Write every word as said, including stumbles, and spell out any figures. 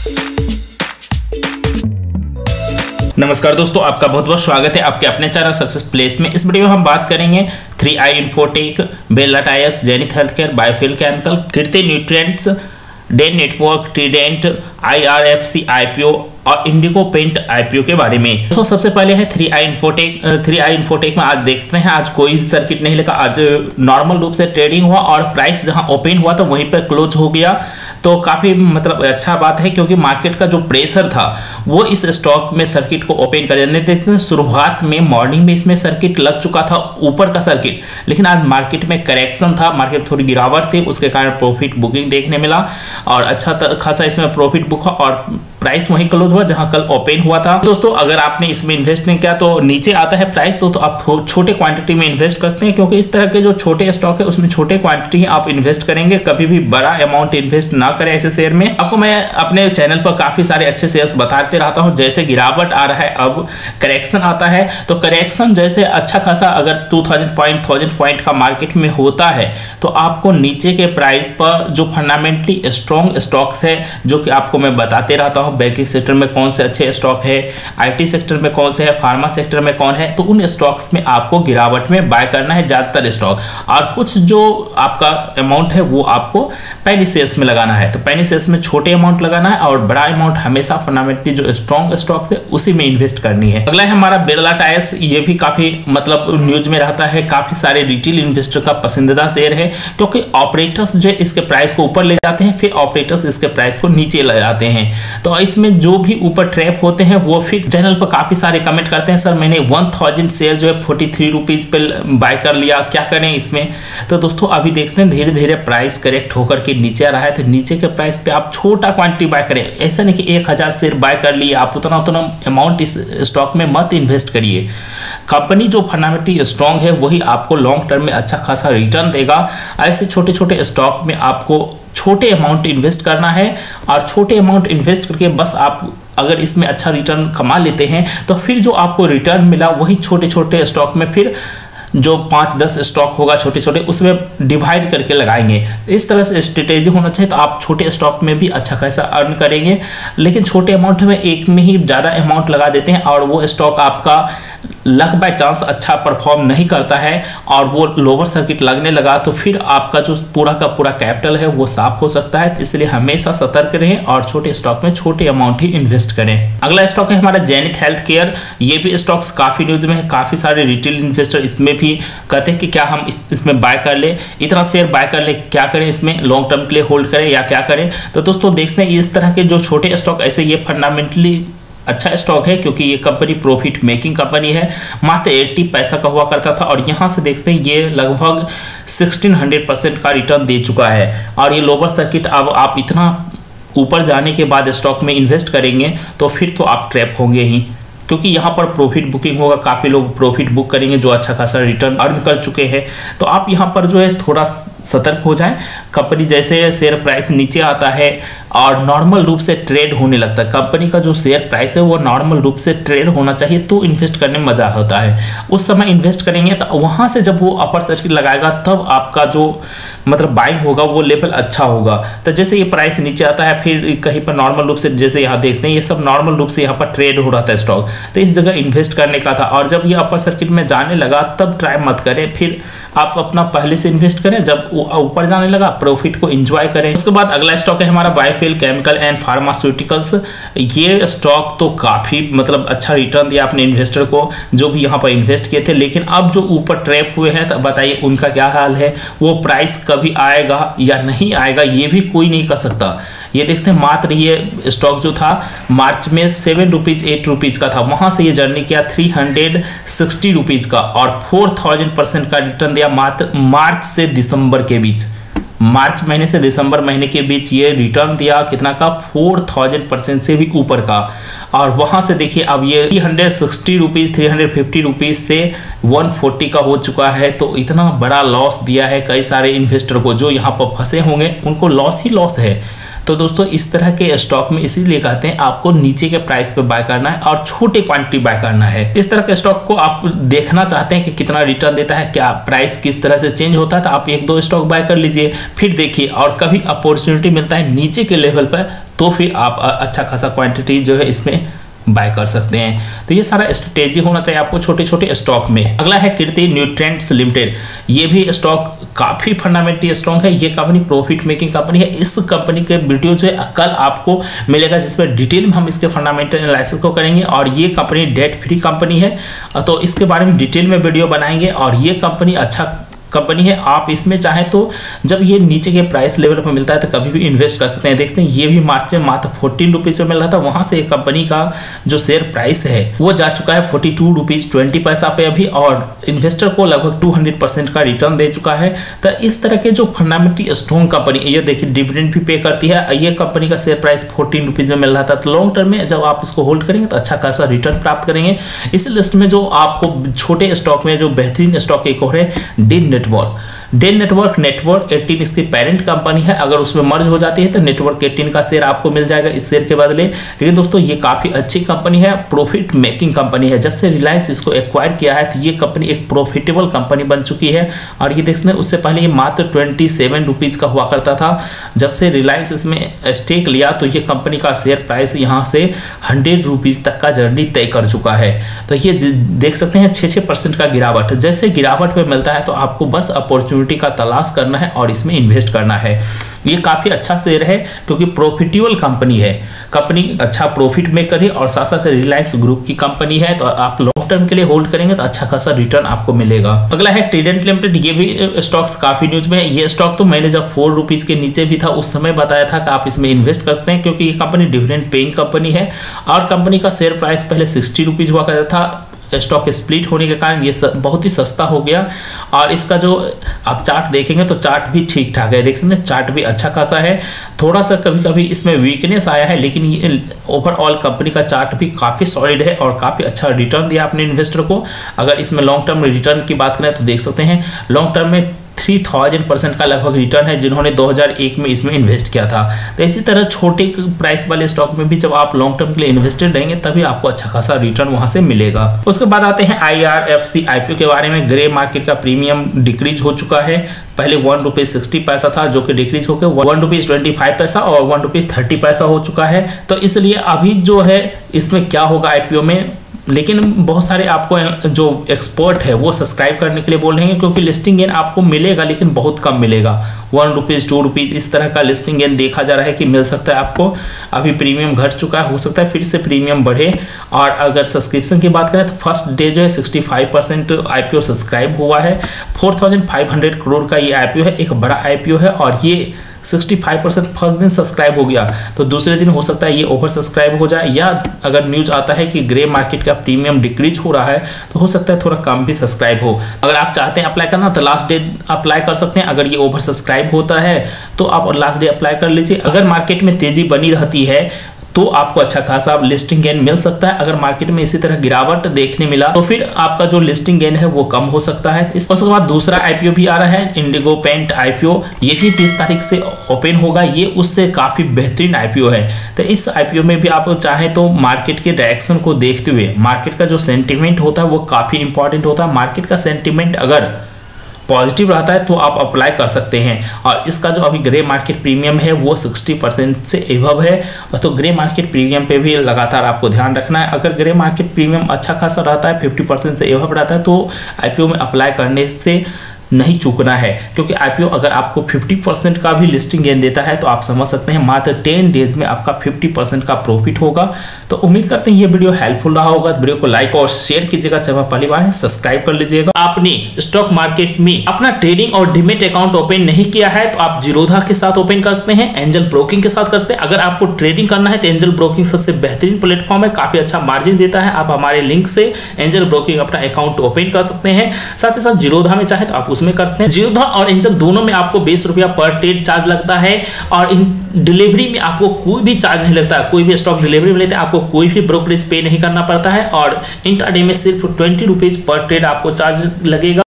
नमस्कार दोस्तों, आपका बहुत बहुत स्वागत है आपके अपने चैनल सक्सेस प्लेस में। इस वीडियो में हम बात करेंगे three I infotech, Bella tyres, Zenith healthcare, Biofil chemical, Kirti nutrients, Den network, Trident, I R F C IPO और इंडिगो पेंट आईपीओ के बारे में। तो सबसे पहले है three I infotech. Three I infotech में आज देखते हैं, आज कोई सर्किट नहीं लगा, आज नॉर्मल रूप से ट्रेडिंग हुआ और प्राइस जहां ओपन हुआ था वहीं पर क्लोज हो गया। तो काफी मतलब अच्छा बात है, क्योंकि मार्केट का जो प्रेशर था वो इस स्टॉक में सर्किट को ओपन करने देखते हैं। शुरुआत में मॉर्निंग में इसमें सर्किट लग चुका था, ऊपर का सर्किट, लेकिन आज मार्केट में करेक्शन था, मार्केट थोड़ी गिरावट थी, उसके कारण प्रॉफिट बुकिंग देखने मिला और अच्छा खासा इसमें प्रॉफिट बुक हुआ और प्राइस वहीं क्लोज हुआ जहां कल ओपन हुआ था। दोस्तों, अगर आपने इसमें इन्वेस्ट नहीं किया तो नीचे आता है प्राइस, तो, तो आप छोटे क्वांटिटी में इन्वेस्ट करते हैं, क्योंकि इस तरह के जो छोटे स्टॉक है उसमें छोटे क्वांटिटी आप इन्वेस्ट करेंगे, कभी भी बड़ा अमाउंट इन्वेस्ट ना करें ऐसे शेयर में। आपको मैं अपने चैनल पर काफी सारे अच्छे शेयर्स बताते रहता हूं, जैसे गिरावट आ रहा है, अब करेक्शन आता है, तो करेक्शन जैसे अच्छा खासा अगर two thousand point thousand point का मार्केट में होता है तो आपको नीचे के प्राइस पर जो फंडामेंटली स्ट्रॉन्ग स्टॉक्स है, जो कि आपको मैं बताते रहता हूं, बैंकिंग सेक्टर में कौन से अच्छे स्टॉक है, आईटी सेक्टर में कौन से है, फार्मा सेक्टर में कौन है, तो उन स्टॉक्स में आपको गिरावट में बाय करना है ज्यादातर स्टॉक, और कुछ जो आपका अमाउंट है वो आपको पेनी शेयर्स में लगाना है। तो पेनी शेयर्स में छोटे अमाउंट लगाना है और बड़ा अमाउंट हमेशा फंडामेंटली जो स्ट्रॉन्ग स्टॉक्स है उसी में इन्वेस्ट करनी है। अगला है हमारा बेल्ला टायर्स। ये भी काफी मतलब न्यूज में रहता है, काफी सारे रिटेल इन्वेस्टर का पसंदीदा शेयर है, क्योंकि ऑपरेटर्स जो इसके प्राइस को ऊपर ले जाते हैं, फिर ऑपरेटर्स इसके प्राइस को नीचे ले जाते हैं। तो इसमें जो भी ऊपर ट्रैप होते हैं वो फिर चैनल पर काफी सारे कमेंट करते हैं, सर मैंने वन थाउजेंड शेयर जो है फोर्टी थ्री रुपीज पे बाय कर लिया, क्या करें इसमें। तो दोस्तों अभी देखते हैं धीरे धीरे प्राइस करेक्ट होकर के नीचे आ रहा है, तो नीचे के प्राइस पे आप छोटा क्वांटिटी बाय करें। ऐसा नहीं कि एक हजार शेयर बाय कर लिए, आप उतना उतना अमाउंट इस स्टॉक में मत इन्वेस्ट करिए। कंपनी जो फंडामेंटली स्ट्रॉन्ग है वही आपको लॉन्ग टर्म में अच्छा खासा रिटर्न देगा। ऐसे छोटे छोटे स्टॉक में आपको छोटे अमाउंट इन्वेस्ट करना है, और छोटे अमाउंट इन्वेस्ट करके बस आप अगर इसमें अच्छा रिटर्न कमा लेते हैं तो फिर जो आपको रिटर्न मिला वही छोटे छोटे स्टॉक में फिर जो पाँच दस स्टॉक होगा छोटे छोटे उसमें डिवाइड करके लगाएंगे। इस तरह से स्ट्रेटेजी होना चाहिए, तो आप छोटे स्टॉक में भी अच्छा खासा अर्न करेंगे। लेकिन छोटे अमाउंट में एक में ही ज़्यादा अमाउंट लगा देते हैं और वो स्टॉक आपका लक बाय चांस अच्छा परफॉर्म नहीं करता है और वो लोअर सर्किट लगने लगा, तो फिर आपका जो पूरा का पूरा कैपिटल है वो साफ हो सकता है। इसलिए हमेशा सतर्क रहें और छोटे स्टॉक में छोटे अमाउंट ही इन्वेस्ट करें। अगला स्टॉक है हमारा जेनिथ हेल्थ केयर। ये भी स्टॉक्स काफ़ी न्यूज में है, काफ़ी सारे रिटेल इन्वेस्टर इसमें भी कहते हैं कि क्या हम इस, इसमें बाय कर ले, इतना शेयर बाय कर ले, क्या करें इसमें, लॉन्ग टर्म के लिए होल्ड करें या क्या करें। तो दोस्तों देखते हैं इस तरह के जो छोटे स्टॉक, ऐसे ये फंडामेंटली अच्छा स्टॉक है, क्योंकि ये कंपनी प्रॉफिट मेकिंग कंपनी है, मात्र अस्सी पैसा का हुआ करता था और यहाँ से देखते हैं ये लगभग सोलह सौ परसेंट का रिटर्न दे चुका है। और ये लोअर सर्किट, अब आप इतना ऊपर जाने के बाद स्टॉक में इन्वेस्ट करेंगे तो फिर तो आप ट्रैप होंगे ही, क्योंकि यहाँ पर प्रॉफिट बुकिंग होगा, काफ़ी लोग प्रॉफिट बुक करेंगे जो अच्छा खासा रिटर्न अर्न कर चुके हैं। तो आप यहाँ पर जो है थोड़ा सतर्क हो जाएं। कंपनी जैसे शेयर प्राइस नीचे आता है और नॉर्मल रूप से ट्रेड होने लगता है, कंपनी का जो शेयर प्राइस है वो नॉर्मल रूप से ट्रेड होना चाहिए, तो इन्वेस्ट करने में मज़ा होता है। उस समय इन्वेस्ट करेंगे तो वहाँ से जब वो अपर सर्किट लगाएगा तब आपका जो मतलब बाइंग होगा वो लेवल अच्छा होगा। तो जैसे ये प्राइस नीचे आता है फिर कहीं पर नॉर्मल रूप से, जैसे यहाँ देखते हैं ये सब नॉर्मल रूप से यहाँ पर ट्रेड हो रहा था स्टॉक, तो इस जगह इन्वेस्ट करने का था। और जब ये अपर सर्किट में जाने लगा तब ट्राई मत करें, फिर आप अपना पहले से इन्वेस्ट करें, जब ऊपर जाने लगा प्रॉफिट को एंजॉय करें। उसके बाद अगला स्टॉक है हमारा बायोफिल केमिकल एंड फार्मास्यूटिकल्स। ये स्टॉक तो काफ़ी मतलब अच्छा रिटर्न दिया अपने इन्वेस्टर को जो भी यहाँ पर इन्वेस्ट किए थे, लेकिन अब जो ऊपर ट्रैप हुए हैं तो बताइए उनका क्या हाल है। वो प्राइस कभी आएगा या नहीं आएगा ये भी कोई नहीं कर सकता। ये देखते हैं मात्र ये स्टॉक जो था मार्च में सेवन रुपीज़ एट रुपीज़ का था, वहाँ से ये जर्नी किया थ्री हंड्रेड सिक्सटी रुपीज़ का और फोर थाउजेंड परसेंट का रिटर्न दिया मात्र मार्च से दिसंबर के बीच। मार्च महीने से दिसंबर महीने के बीच ये रिटर्न दिया कितना का, फोर थाउजेंड परसेंट से भी ऊपर का। और वहाँ से देखिए अब ये three hundred sixty rupees three hundred fifty rupees से वन फोर्टी का हो चुका है। तो इतना बड़ा लॉस दिया है कई सारे इन्वेस्टर को, जो यहाँ पर फंसे होंगे उनको लॉस ही लॉस है। तो दोस्तों इस तरह के स्टॉक में इसीलिए कहते हैं आपको नीचे के प्राइस पे बाय करना है और छोटे क्वांटिटी बाय करना है। इस तरह के स्टॉक को आप देखना चाहते हैं कि कितना रिटर्न देता है, क्या प्राइस किस तरह से चेंज होता है, तो आप एक दो स्टॉक बाय कर लीजिए, फिर देखिए। और कभी अपॉर्चुनिटी मिलता है नीचे के लेवल पर तो फिर आप अच्छा खासा क्वांटिटी जो है इसमें बाय कर सकते हैं। तो ये सारा स्ट्रेटेजी होना चाहिए आपको छोटे छोटे स्टॉक में। अगला है कीर्ति न्यूट्रिएंट्स लिमिटेड। ये भी स्टॉक काफी फंडामेंटली स्ट्रॉन्ग है। ये कंपनी प्रॉफिट मेकिंग कंपनी है। इस कंपनी के वीडियो जो है कल आपको मिलेगा, जिसमें डिटेल में हम इसके फंडामेंटल एनालिसिस को करेंगे। और ये कंपनी डेट फ्री कंपनी है, तो इसके बारे में डिटेल में वीडियो बनाएंगे। और ये कंपनी अच्छा कंपनी है। आप इसमें चाहे तो जब ये नीचे के प्राइस लेवल पर मिलता है तो कभी भी इन्वेस्ट कर सकते हैं। देखते हैं ये भी मार्च में मात्र फोर्टीन रुपीज में मिल रहा था, वहां से कंपनी का जो शेयर प्राइस है वो जा चुका है फोर्टी टू रुपीज ट्वेंटी पैसा पे अभी, और इन्वेस्टर को लगभग टू हंड्रेड परसेंट का रिटर्न दे चुका है। तो इस तरह के जो फंडामेंटली स्ट्रॉन्ग कंपनी, ये देखिए डिविडेंड भी पे करती है। ये कंपनी का शेयर प्राइस फोर्टीन रुपीज में मिल रहा था, तो लॉन्ग टर्म में जब आप इसको होल्ड करेंगे तो अच्छा खासा रिटर्न प्राप्त करेंगे। इस लिस्ट में जो आपको छोटे स्टॉक में जो बेहतरीन स्टॉक एक और है Den network. Den network network eighteen इसकी पेरेंट कंपनी है। अगर उसमें मर्ज हो जाती है तो नेटवर्क एटीन का शेयर आपको मिल जाएगा इस शेयर के बदले। लेकिन दोस्तों ये काफी अच्छी कंपनी है, प्रॉफिट मेकिंग कंपनी है। जब से रिलायंस इसको एक्वायर किया है तो ये कंपनी एक प्रॉफिटेबल कंपनी बन चुकी है। और ये देखते हैं उससे पहले ये मात्र ट्वेंटी सेवन रुपीज का हुआ करता था। जब से रिलायंस इसमें स्टेक लिया तो ये कंपनी का शेयर प्राइस यहाँ से हंड्रेड रुपीज तक का जर्नी तय कर चुका है। तो ये देख सकते हैं छः छः परसेंट का गिरावट। जैसे गिरावट में मिलता है तो आपको बस अपॉर्चुनिटी का तलाश करना है और इसमें इन्वेस्ट करना है। ये काफी अच्छा शेयर है क्योंकि प्रॉफिटेबल कंपनी है। कंपनी अच्छा प्रॉफिट मेकर है और साथ साथ रिलायंस ग्रुप की कंपनी है, तो आप लॉन्ग टर्म के लिए होल्ड करेंगे तो अच्छा खासा रिटर्न आपको मिलेगा। अगला है ट्राइडेंट लिमिटेड। ये भी स्टॉक्स काफी न्यूज में है। ये स्टॉक तो मैंने जब फोर रुपीज के नीचे भी था उस समय बताया था कि आप इसमें इन्वेस्ट कर सकते हैं, क्योंकि ये कंपनी डिविडेंड पेइंग कंपनी है और कंपनी का शेयर प्राइस पहले सिक्सटी रुपीज हुआ करता था। स्टॉक स्प्लिट होने के कारण ये बहुत ही सस्ता हो गया। और इसका जो आप चार्ट देखेंगे तो चार्ट भी ठीक ठाक है, देख सकते हैं चार्ट भी अच्छा खासा है। थोड़ा सा कभी कभी इसमें वीकनेस आया है, लेकिन ये ओवरऑल कंपनी का चार्ट भी काफ़ी सॉलिड है और काफ़ी अच्छा रिटर्न दिया अपने इन्वेस्टर को। अगर इसमें लॉन्ग टर्म रिटर्न की बात करें तो देख सकते हैं लॉन्ग टर्म में थ्री थाउजेंड परसेंट का लगभग रिटर्न है जिन्होंने दो हज़ार एक में इसमें इन्वेस्ट किया था। तो इसी तरह छोटे प्राइस वाले स्टॉक में भी जब आप लॉन्ग टर्म के लिए इन्वेस्टेड रहेंगे तभी आपको अच्छा खासा रिटर्न वहां से मिलेगा। उसके बाद आते हैं I R F C IPO के बारे में। ग्रे मार्केट का प्रीमियम डिक्रीज हो चुका है। पहले वन रुपीज सिक्सटी पैसा था जो कि डिक्रीज होकर वन रुपीज ट्वेंटी फाइव पैसा और वन रुपीज थर्टी पैसा हो चुका है। तो इसलिए अभी जो है इसमें क्या होगा आईपीओ में, लेकिन बहुत सारे आपको जो एक्सपर्ट है वो सब्सक्राइब करने के लिए बोल रहे हैं, क्योंकि लिस्टिंग गेन आपको मिलेगा लेकिन बहुत कम मिलेगा। वन रुपीज़ टू रुपीज़ इस तरह का लिस्टिंग गेन देखा जा रहा है कि मिल सकता है आपको। अभी प्रीमियम घट चुका है, हो सकता है फिर से प्रीमियम बढ़े। और अगर सब्सक्रिप्शन की बात करें तो फर्स्ट डे जो है sixty five percent IPO subscribe हुआ है। Four thousand five hundred crore का ये आईपीओ है, एक बड़ा आईपीओ है। और ये सिक्सटी फाइव परसेंट फर्स्ट दिन सब्सक्राइब हो गया तो दूसरे दिन हो सकता है ये ओवर सब्सक्राइब हो जाए, या अगर न्यूज आता है कि ग्रे मार्केट का प्रीमियम डिक्रीज हो रहा है तो हो सकता है थोड़ा कम भी सब्सक्राइब हो। अगर आप चाहते हैं अप्लाई करना तो लास्ट डे अप्लाई कर सकते हैं। अगर ये ओवर सब्सक्राइब होता है तो आप लास्ट डे अप्लाई कर लीजिए। अगर मार्केट में तेजी बनी रहती है तो आपको अच्छा खासा लिस्टिंग गेन मिल सकता है। अगर मार्केट में इसी तरह गिरावट देखने मिला तो फिर आपका जो लिस्टिंग गेन है वो कम हो सकता है। उसके बाद दूसरा आईपीओ भी आ रहा है, इंडिगो पेंट आईपीओ। ये भी तीस तारीख से ओपन होगा। ये उससे काफी बेहतरीन आईपीओ है। तो इस आईपीओ में भी आप चाहें तो मार्केट के डायरेक्शन को देखते हुए, मार्केट का जो सेंटिमेंट होता है वो काफी इंपॉर्टेंट होता है। मार्केट का सेंटिमेंट अगर पॉजिटिव रहता है तो आप अप्लाई कर सकते हैं। और इसका जो अभी ग्रे मार्केट प्रीमियम है वो सिक्सटी परसेंट से एबव है, तो ग्रे मार्केट प्रीमियम पे भी लगातार आपको ध्यान रखना है। अगर ग्रे मार्केट प्रीमियम अच्छा खासा रहता है, फिफ्टी परसेंट से एबव रहता है, तो आईपीओ में अप्लाई करने से नहीं चूकना है। क्योंकि आईपीओ अगर आपको फिफ्टी परसेंट का भी लिस्टिंग गेन देता है तो आप समझ सकते हैं मात्र टेन डेज में आपका फिफ्टी परसेंट का प्रॉफिट होगा। तो उम्मीद करते हैं ये वीडियो हेल्पफुल रहा होगा। वीडियो को लाइक और शेयर कीजिएगा, जब आप पहली बार है सब्सक्राइब कर लीजिएगा। आपने स्टॉक मार्केट में अपना ट्रेडिंग और डिमेट अकाउंट ओपन नहीं किया है तो आप जीरोधा के साथ ओपन कर सकते हैं, एंजल ब्रोकिंग के साथ कर सकते हैं। अगर आपको ट्रेडिंग करना है तो एंजल ब्रोकिंग सबसे बेहतरीन प्लेटफॉर्म है, काफी अच्छा मार्जिन देता है। आप हमारे लिंक से एंजल ब्रोकिंग अपना अकाउंट ओपन कर सकते हैं। साथ ही साथ जीरोधा में चाहे तो आप उसमें कर सकते हैं। जीरोधा और एंजल दोनों में आपको बीस रुपया पर ट्रेड चार्ज लगता है और इन डिलीवरी में आपको कोई भी चार्ज नहीं लगता। कोई भी स्टॉक डिलीवरी में लेते हैं आपको कोई भी ब्रोकरेज पे नहीं करना पड़ता है और इंट्राडे में सिर्फ ट्वेंटी रुपीज पर ट्रेड आपको चार्ज लगेगा।